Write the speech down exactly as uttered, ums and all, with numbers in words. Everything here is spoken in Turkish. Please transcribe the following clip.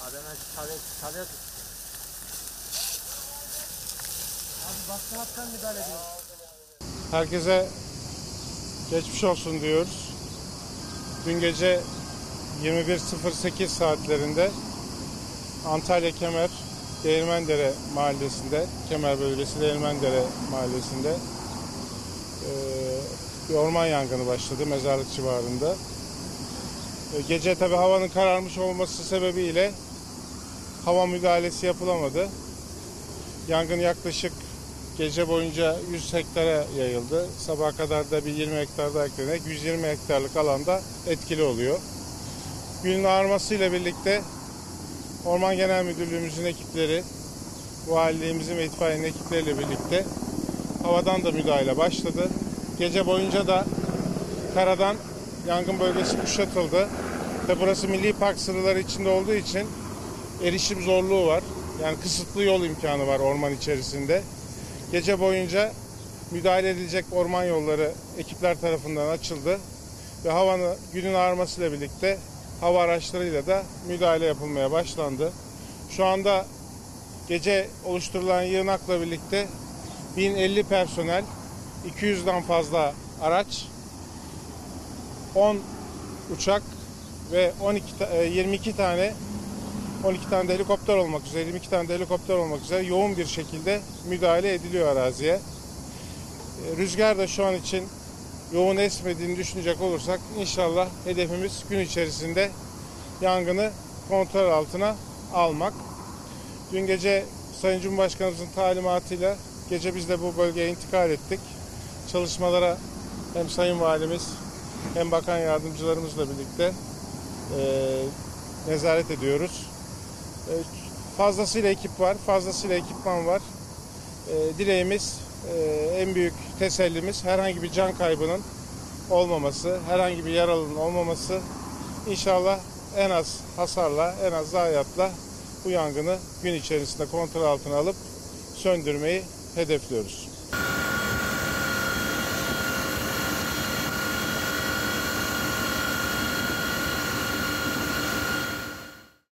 Abi hemen çalıyor, çalıyor. Abi baskı hattan müdahale ediyoruz. Herkese geçmiş olsun diyoruz. Dün gece yirmi bir sıfır sekiz saatlerinde Antalya Kemer Değirmendere mahallesinde, Kemer bölgesi Değirmendere mahallesinde e, bir orman yangını başladı mezarlık civarında. E, gece tabi havanın kararmış olması sebebiyle hava müdahalesi yapılamadı. Yangın yaklaşık gece boyunca yüz hektara yayıldı. Sabaha kadar da bir yirmi hektar daha eklenerek yüz yirmi hektarlık alanda etkili oluyor. Günün ağarmasıyla birlikte Orman Genel Müdürlüğümüzün ekipleri, valiliğimizin ve itfaiyenin ekipleriyle birlikte havadan da müdahale başladı. Gece boyunca da karadan yangın bölgesi kuşatıldı. Ve burası milli park sınırları içinde olduğu için erişim zorluğu var. Yani kısıtlı yol imkanı var orman içerisinde. Gece boyunca müdahale edilecek orman yolları ekipler tarafından açıldı. Ve havanın günün ağarmasıyla birlikte hava araçlarıyla da müdahale yapılmaya başlandı. Şu anda gece oluşturulan yığınakla birlikte bin elli personel, iki yüzden fazla araç, on uçak ve on iki, yirmi iki tane on iki tane de helikopter olmak üzere, yirmi iki tane de helikopter olmak üzere yoğun bir şekilde müdahale ediliyor araziye. Rüzgar da şu an için yoğun esmediğini düşünecek olursak inşallah hedefimiz gün içerisinde yangını kontrol altına almak. Dün gece Sayın Cumhurbaşkanımızın talimatıyla gece biz de bu bölgeye intikal ettik. Çalışmalara hem Sayın Valimiz hem Bakan Yardımcılarımızla birlikte e, nezaret ediyoruz. E, fazlasıyla ekip var, fazlasıyla ekipman var. E, dileğimiz, e, en büyük tesellimiz herhangi bir can kaybının olmaması, herhangi bir yaralının olmaması. İnşallah en az hasarla, en az zayiatla bu yangını gün içerisinde kontrol altına alıp söndürmeyi hedefliyoruz.